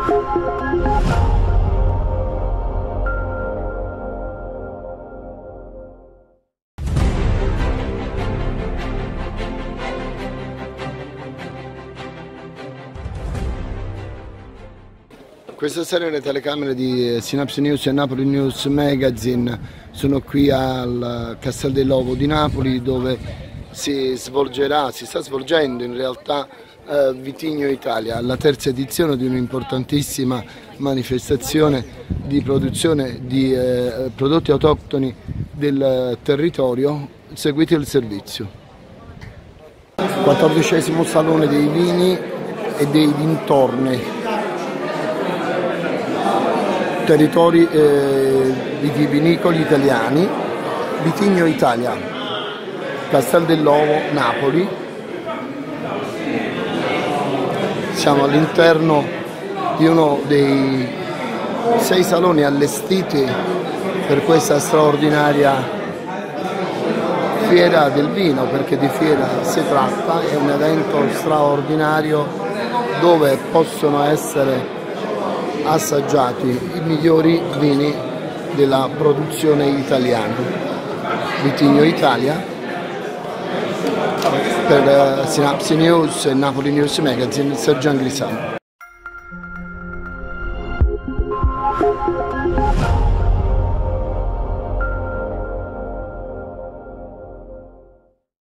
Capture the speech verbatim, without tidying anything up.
Questa sera le telecamere di Synapse News e Napoli News Magazine sono qui al Castel dell'Ovo di Napoli, dove si svolgerà, si sta svolgendo in realtà eh, Vitigno Italia, la terza edizione di un'importantissima manifestazione di produzione di eh, prodotti autoctoni del territorio. Seguite il servizio. quattordicesimo Salone dei Vini e dei Dintorni. Territori eh, vitivinicoli italiani, Vitigno Italia, Castel dell'Ovo, Napoli. Siamo all'interno di uno dei sei saloni allestiti per questa straordinaria fiera del vino, perché di fiera si tratta, è un evento straordinario dove possono essere assaggiati i migliori vini della produzione italiana. Vitigno Italia per Synapse News e Napoli News Magazine, Sergio Angrisano.